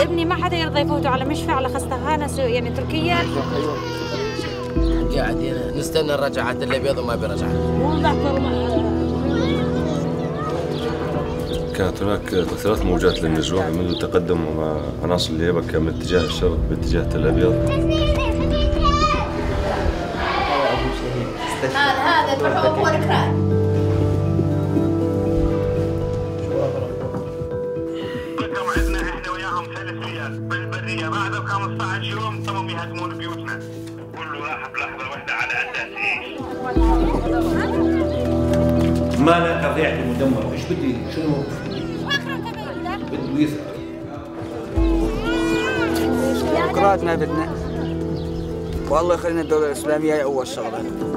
ابني ما حدا يرضى يفوته على مشفى على خستهانة يعني تركيا. قاعدين نستنى الرجعات اللي بيض وما برجعات. كانت هناك 3 موجات للنزوح منذ تقدم عناصر الهيبة من اتجاه الشرق باتجاه تل أبيض. هذا البحوث هو الكران. وعدنا احنا وياهم 3 ريال بالبريه بعد 15 يوم تموا يهدمون بيوتنا. كله راح بلحظه واحده على اساس ايش؟ ما لا قضيعتي مدمر، ايش بدي شنو؟ بده يثبت. ديمقراط ما بدنا، والله خلينا الدولة الإسلامية هي أول شغلة.